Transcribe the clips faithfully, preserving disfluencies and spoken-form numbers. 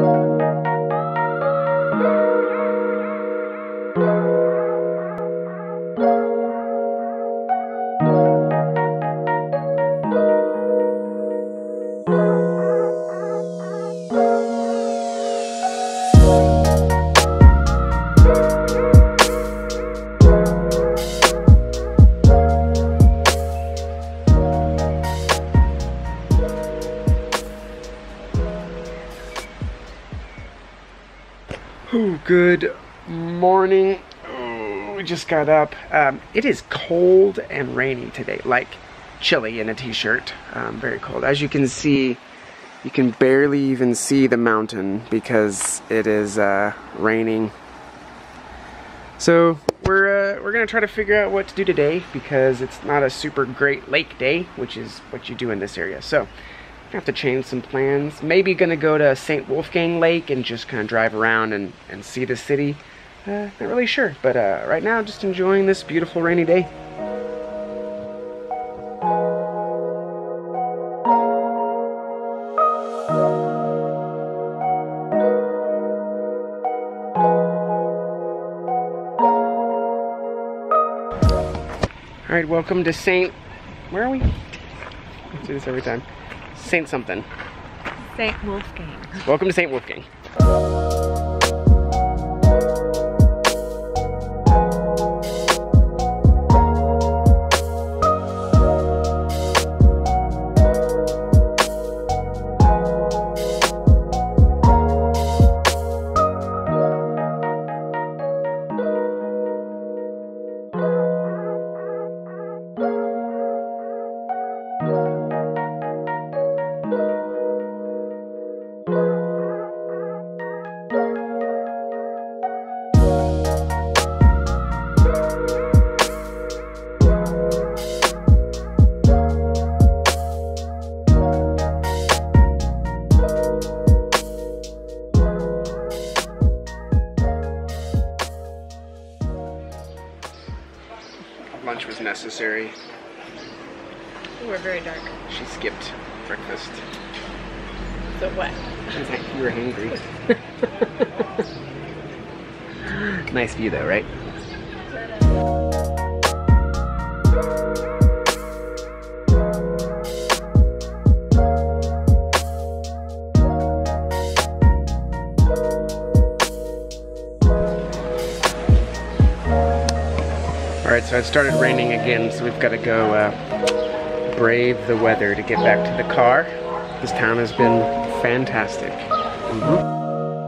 Ooh, good morning. Ooh, we just got up. Um, it is cold and rainy today, like chilly in a t-shirt. Um, very cold. As you can see, you can barely even see the mountain because it is uh, raining. So we're uh, we're gonna try to figure out what to do today because it's not a super great lake day, which is what you do in this area. So I have to change some plans. Maybe gonna go to Saint Wolfgang Lake and just kind of drive around and, and see the city. Uh, not really sure, but uh, right now just enjoying this beautiful rainy day. All right, welcome to Saint, where are we? I do this every time. Saint something. Saint Wolfgang. Welcome to Saint Wolfgang. Lunch was necessary. We're very dark. She skipped breakfast. So what? You were hangry. Nice view though, right? Alright, so it started raining again, so we've got to go uh, brave the weather to get back to the car. This town has been fantastic. Mm-hmm.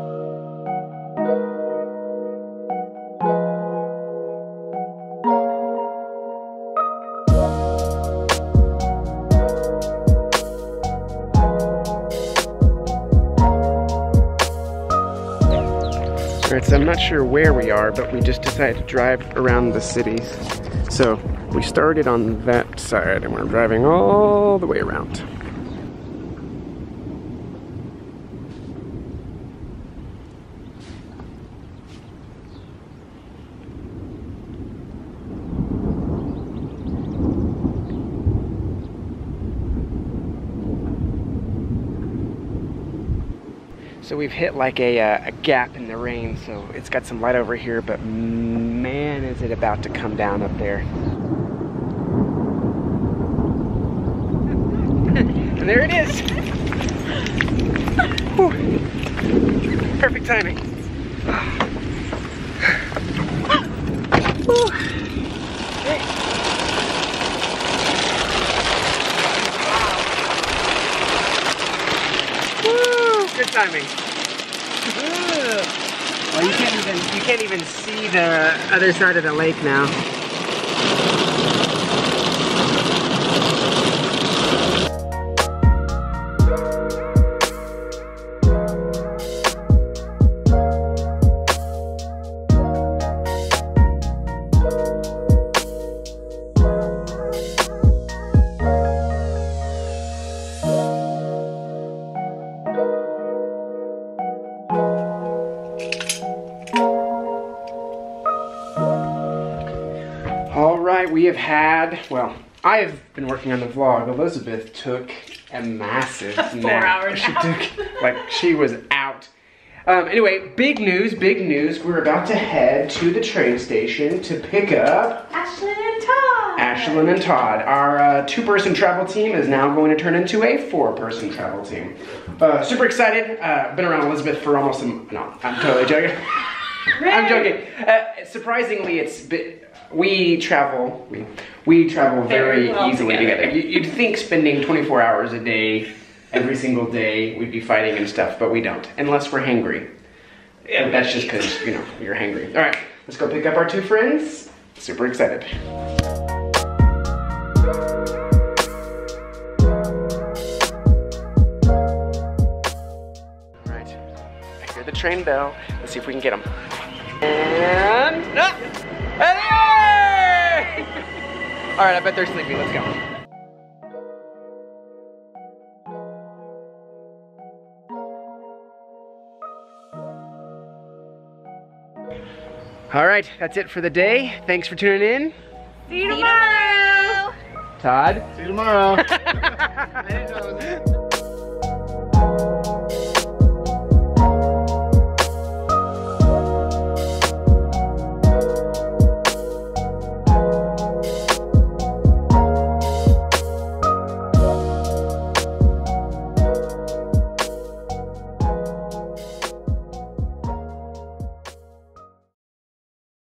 Alright, so I'm not sure where we are, but we just decided to drive around the city. So we started on that side and we're driving all the way around. So we've hit like a, uh, a gap in the rain, so it's got some light over here, but man, is it about to come down up there. And there it is! Whew. Perfect timing. Good timing. Well, you can't even you can't even see the other side of the lake now. Alright, we have had, well, I have been working on the vlog. Elizabeth took a massive Four nap. hour She nap. took, like, she was out. Um, anyway, big news, big news. We're about to head to the train station to pick up Ashlyn and Todd. Ashlyn and Todd. Our uh, two-person travel team is now going to turn into a four-person travel team. Uh, super excited. Uh, been around Elizabeth for almost a m- no, I'm totally joking. I'm joking. Uh, surprisingly, it's been, we travel we, we travel very, Very well easily together. together. You, you'd think spending twenty-four hours a day, every single day, we'd be fighting and stuff, but we don't, unless we're hangry. Yeah, that's just because, you know, you're hangry. All right, let's go pick up our two friends. Super excited. All right, I hear the train bell. Let's see if we can get them. And, ah! Hey! All right, I bet they're sleeping. Let's go. All right, that's it for the day. Thanks for tuning in. See you tomorrow. Todd? See you tomorrow. I didn't know it was